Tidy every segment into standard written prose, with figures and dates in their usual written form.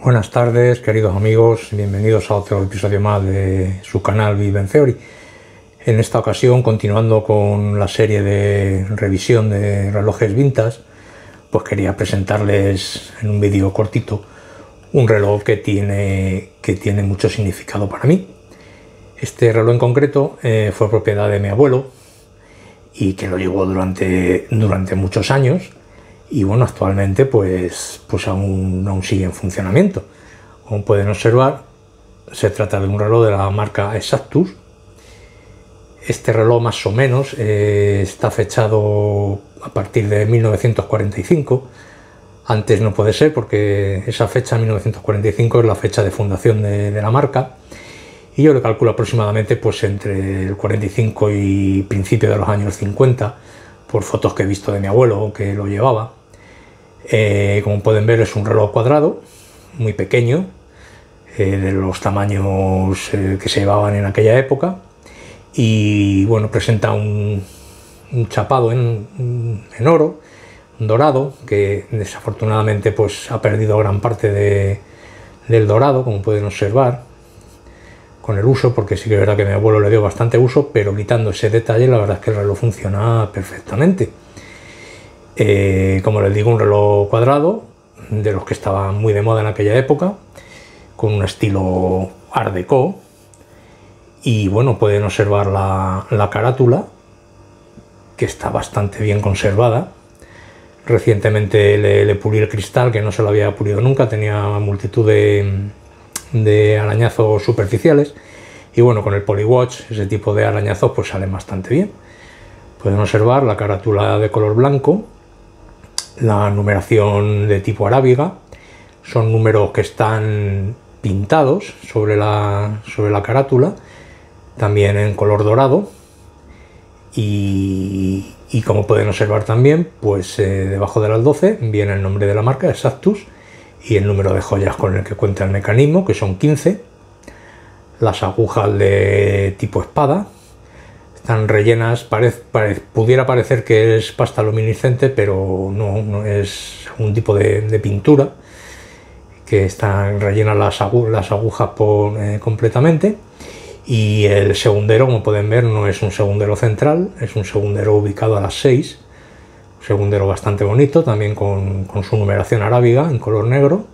Buenas tardes, queridos amigos, bienvenidos a otro episodio más de su canal Big Bang Theory. En esta ocasión, continuando con la serie de revisión de relojes vintage, pues quería presentarles en un vídeo cortito un reloj que tiene mucho significado para mí. Este reloj en concreto fue propiedad de mi abuelo y que lo llevó durante muchos años. Y bueno, actualmente pues aún sigue en funcionamiento. Como pueden observar, se trata de un reloj de la marca Exactus. Este reloj más o menos está fechado a partir de 1945. Antes no puede ser porque esa fecha, 1945, es la fecha de fundación de la marca. Y yo le calculo aproximadamente pues entre el 45 y principio de los años 50, por fotos que he visto de mi abuelo que lo llevaba. Como pueden ver, es un reloj cuadrado, muy pequeño, de los tamaños que se llevaban en aquella época, y bueno, presenta un chapado en oro, un dorado, que desafortunadamente pues ha perdido gran parte del dorado, como pueden observar, con el uso, porque sí que es verdad que mi abuelo le dio bastante uso, pero quitando ese detalle, la verdad es que el reloj funciona perfectamente. Como les digo, un reloj cuadrado, de los que estaban muy de moda en aquella época, con un estilo Art Deco. Y bueno, pueden observar la carátula, que está bastante bien conservada. Recientemente le pulí el cristal, que no se lo había pulido nunca, tenía multitud de arañazos superficiales. Y bueno, con el Polywatch, ese tipo de arañazos pues salen bastante bien. Pueden observar la carátula de color blanco, la numeración de tipo arábiga. Son números que están pintados sobre la carátula, también en color dorado. Y como pueden observar también, pues debajo de las 12 viene el nombre de la marca, Exactus, y el número de joyas con el que cuenta el mecanismo, que son 15. Las agujas de tipo espada están rellenas, pudiera parecer que es pasta luminiscente, pero no es un tipo de pintura, que están rellenas las agujas completamente. Y el segundero, como pueden ver, no es un segundero central, es un segundero ubicado a las 6, un segundero bastante bonito, también con su numeración arábiga en color negro.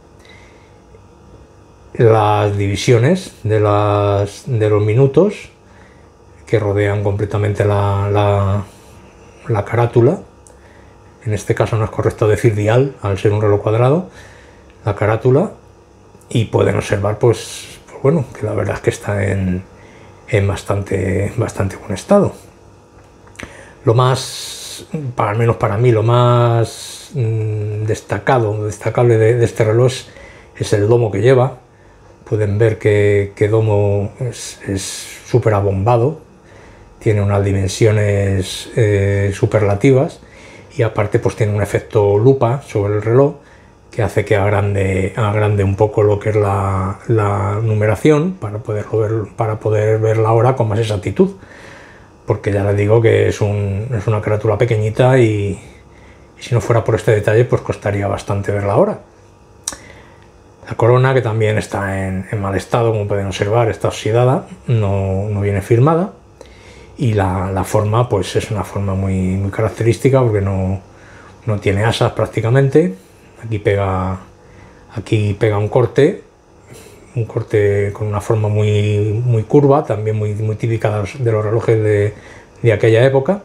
Las divisiones de los minutos que rodean completamente la carátula. En este caso no es correcto decir dial, al ser un reloj cuadrado, la carátula. Y pueden observar pues bueno, que la verdad es que está en bastante buen estado. Lo más, al menos para mí, lo más destacable de este reloj es el domo que lleva. Pueden ver que domo es súper abombado, tiene unas dimensiones superlativas, y aparte pues tiene un efecto lupa sobre el reloj que hace que agrande un poco lo que es la numeración para poder ver la hora con más exactitud, porque ya les digo que es una carátula pequeñita y si no fuera por este detalle pues costaría bastante ver la hora. La corona, que también está en mal estado, como pueden observar, está oxidada, no viene firmada. Y la forma pues es una forma muy característica, porque no tiene asas prácticamente. Aquí pega un corte con una forma muy curva, también muy típica de los relojes de aquella época.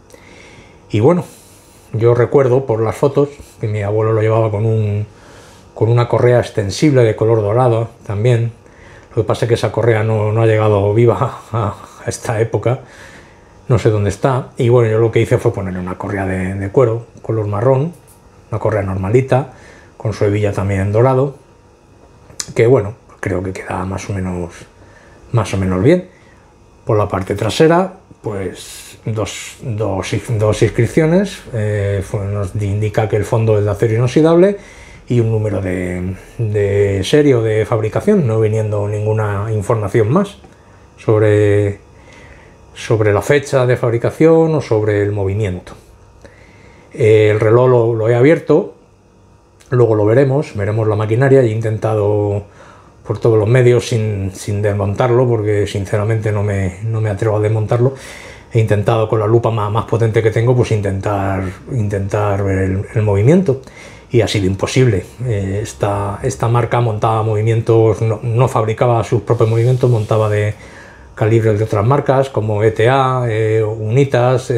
Y bueno, yo recuerdo por las fotos que mi abuelo lo llevaba con una correa extensible de color dorado también. Lo que pasa es que esa correa no ha llegado viva a esta época, no sé dónde está. Y bueno, yo lo que hice fue ponerle una correa de cuero, color marrón, una correa normalita, con su hebilla también en dorado, que bueno, creo que queda más o menos bien. Por la parte trasera, pues dos inscripciones, nos indica que el fondo es de acero inoxidable y un número de serie o de fabricación, no viniendo ninguna información más sobre la fecha de fabricación o sobre el movimiento. El reloj lo he abierto Luego lo veremos la maquinaria. He intentado por todos los medios sin desmontarlo, porque sinceramente no me atrevo a desmontarlo. He intentado con la lupa más potente que tengo, pues intentar ver el movimiento, y ha sido imposible. Esta marca montaba movimientos, no fabricaba sus propios movimientos, montaba de calibres de otras marcas como ETA, Unitas,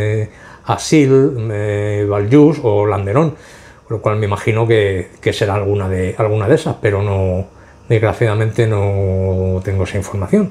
Asil, Valjus o Landeron, con lo cual me imagino que será alguna de esas, pero no, desgraciadamente no tengo esa información.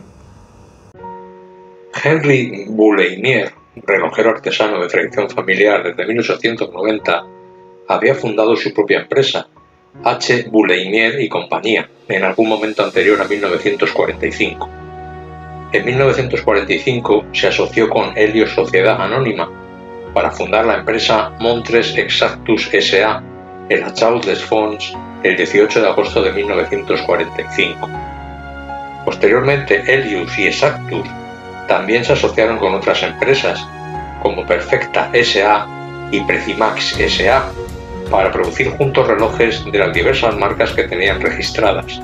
Henry Bouleinier, relojero artesano de tradición familiar desde 1890, había fundado su propia empresa, H. Bouleinier y compañía, en algún momento anterior a 1945. En 1945 se asoció con Helios Sociedad Anónima para fundar la empresa Montres Exactus S.A. en la Chaux des Fonts el 18 de agosto de 1945. Posteriormente, Helios y Exactus también se asociaron con otras empresas, como Perfecta S.A. y Precimax S.A., para producir juntos relojes de las diversas marcas que tenían registradas.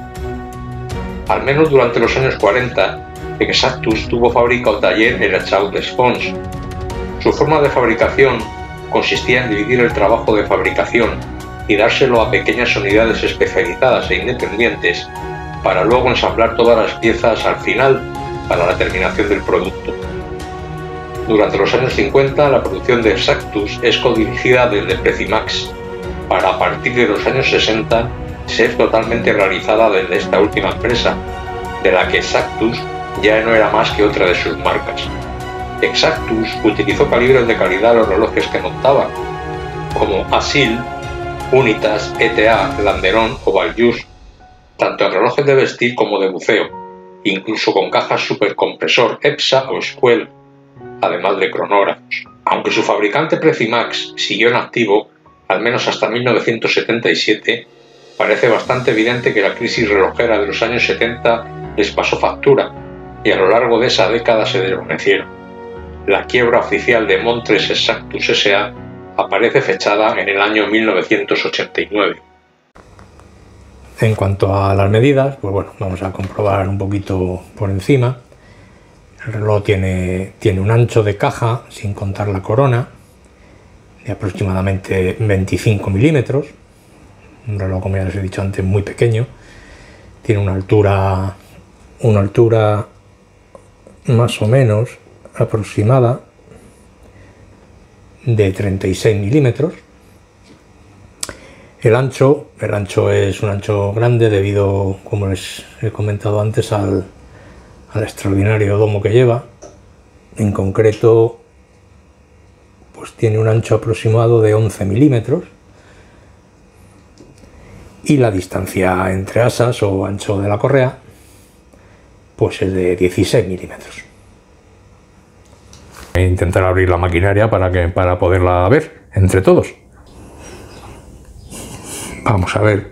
Al menos durante los años 40, Exactus tuvo fábrica o taller en la Chaux des Fonts. Su forma de fabricación consistía en dividir el trabajo de fabricación y dárselo a pequeñas unidades especializadas e independientes, para luego ensamblar todas las piezas al final para la terminación del producto. Durante los años 50, la producción de Exactus es codirigida desde Precimax, para a partir de los años 60 ser totalmente realizada desde esta última empresa, de la que Exactus ya no era más que otra de sus marcas. Exactus utilizó calibres de calidad en los relojes que montaba, como Asil, Unitas, ETA, Landeron o Valjus, tanto en relojes de vestir como de buceo, incluso con cajas supercompresor EPSA o Squell, además de cronógrafos. Aunque su fabricante Precimax siguió en activo, al menos hasta 1977, parece bastante evidente que la crisis relojera de los años 70 les pasó factura, y a lo largo de esa década se desvanecieron. La quiebra oficial de Montres Exactus S.A. aparece fechada en el año 1989. En cuanto a las medidas, pues bueno, vamos a comprobar un poquito por encima. El reloj tiene un ancho de caja, sin contar la corona, de aproximadamente 25 milímetros. Un reloj, como ya les he dicho antes, muy pequeño. Tiene una altura más o menos aproximada de 36 milímetros. El ancho es un ancho grande debido, como les he comentado antes, al extraordinario domo que lleva. En concreto, pues tiene un ancho aproximado de 11 milímetros, y la distancia entre asas o ancho de la correa pues es de 16 milímetros. Voy a intentar abrir la maquinaria para poderla ver entre todos. Vamos a ver.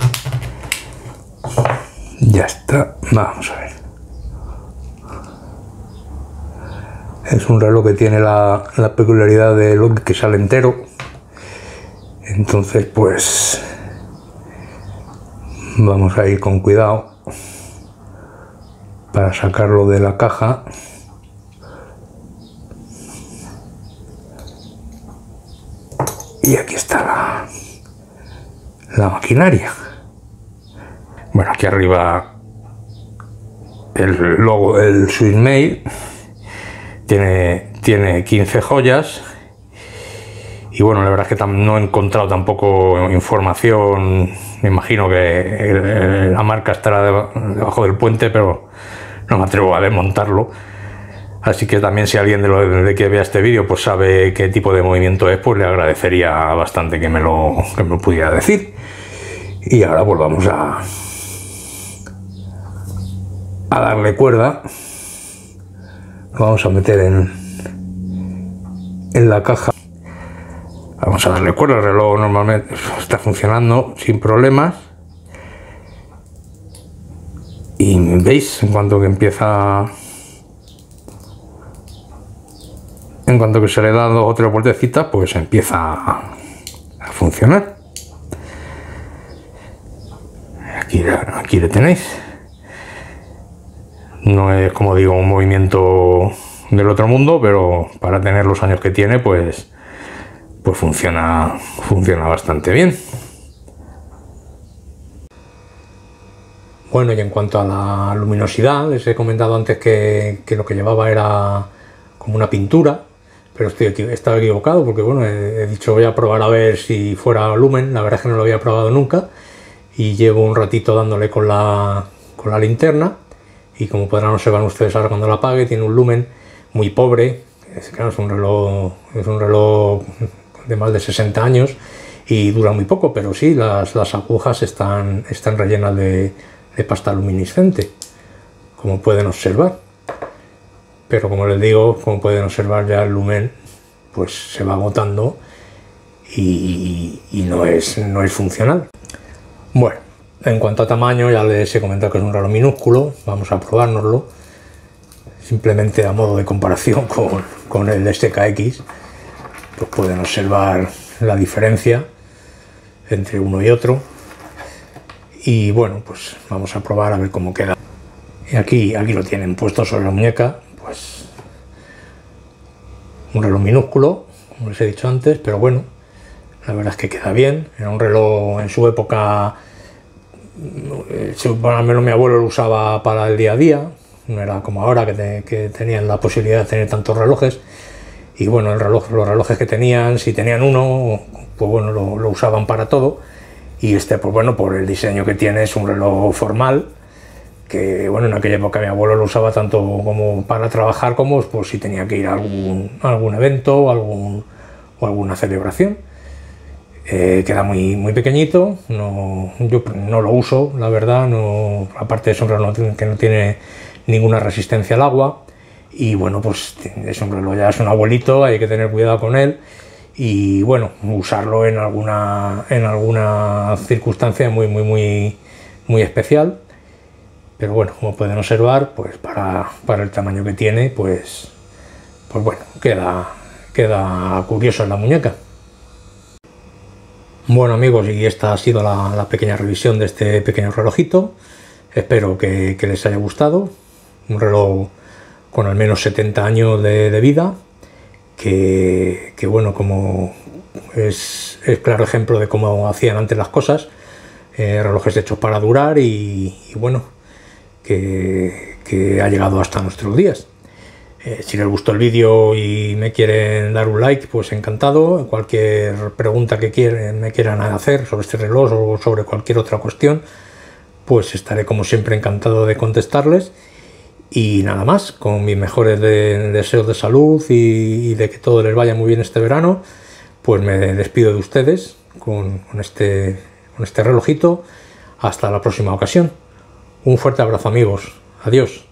Ya está. Vamos a ver. Es un reloj que tiene la peculiaridad de que sale entero. Entonces, pues vamos a ir con cuidado para sacarlo de la caja. Y aquí está la maquinaria. Bueno, aquí arriba el logo del Swissmade. Tiene 15 joyas. Y bueno, la verdad es que no he encontrado tampoco información. Me imagino que la marca estará debajo del puente, pero no me atrevo a desmontarlo. Así que también, si alguien de que vea este vídeo pues sabe qué tipo de movimiento es, pues le agradecería bastante que me lo pudiera decir. Y ahora pues vamos a darle cuerda. Lo vamos a meter en la caja. Vamos a darle cuerda. El reloj normalmente está funcionando sin problemas. Y veis, en cuanto que se le da 2 o 3 vueltecitas, pues empieza a funcionar. aquí le tenéis. No es, como digo, un movimiento del otro mundo, pero para tener los años que tiene, pues funciona bastante bien. Bueno, y en cuanto a la luminosidad, les he comentado antes que lo que llevaba era como una pintura, pero estaba equivocado, porque bueno, he dicho voy a probar a ver si fuera lumen. La verdad es que no lo había probado nunca y llevo un ratito dándole con la linterna, y como podrán observar ustedes ahora cuando la apague, tiene un lumen muy pobre. Claro, es un reloj de más de 60 años y dura muy poco, pero sí, las agujas están rellenas de pasta luminiscente, como pueden observar. Pero como les digo, como pueden observar, ya el lumen pues se va agotando y no es funcional. Bueno, en cuanto a tamaño, ya les he comentado que es un reloj minúsculo. Vamos a probárnoslo simplemente a modo de comparación con el SKX. Pues pueden observar la diferencia entre uno y otro. Y bueno, pues vamos a probar a ver cómo queda. Y aquí lo tienen puesto sobre la muñeca. Pues un reloj minúsculo, como les he dicho antes, pero bueno, la verdad es que queda bien. Era un reloj en su época, al menos mi abuelo lo usaba para el día a día. No era como ahora que tenían la posibilidad de tener tantos relojes. Y bueno, los relojes que tenían, si tenían uno, pues bueno, lo usaban para todo. Y pues bueno, por el diseño que tiene, es un reloj formal, que bueno, en aquella época mi abuelo lo usaba tanto como para trabajar como pues si tenía que ir a algún evento o alguna celebración. Queda muy pequeñito. Yo no lo uso, la verdad. No, aparte es un reloj que no tiene ninguna resistencia al agua, y bueno, pues es un reloj, ya es un abuelito, hay que tener cuidado con él. Y bueno, usarlo en alguna circunstancia muy especial. Pero bueno, como pueden observar, pues para el tamaño que tiene, pues bueno, queda curioso en la muñeca. Bueno amigos, y esta ha sido la pequeña revisión de este pequeño relojito. Espero que les haya gustado. Un reloj con al menos 70 años de vida, que bueno, como es claro ejemplo de cómo hacían antes las cosas. Relojes hechos para durar y bueno, que ha llegado hasta nuestros días. Si les gustó el vídeo y me quieren dar un like, pues encantado. Cualquier pregunta que me quieran hacer sobre este reloj o sobre cualquier otra cuestión, pues estaré como siempre encantado de contestarles. Y nada más, con mis mejores deseos de salud y de que todo les vaya muy bien este verano, pues me despido de ustedes con este relojito. Hasta la próxima ocasión. Un fuerte abrazo amigos. Adiós.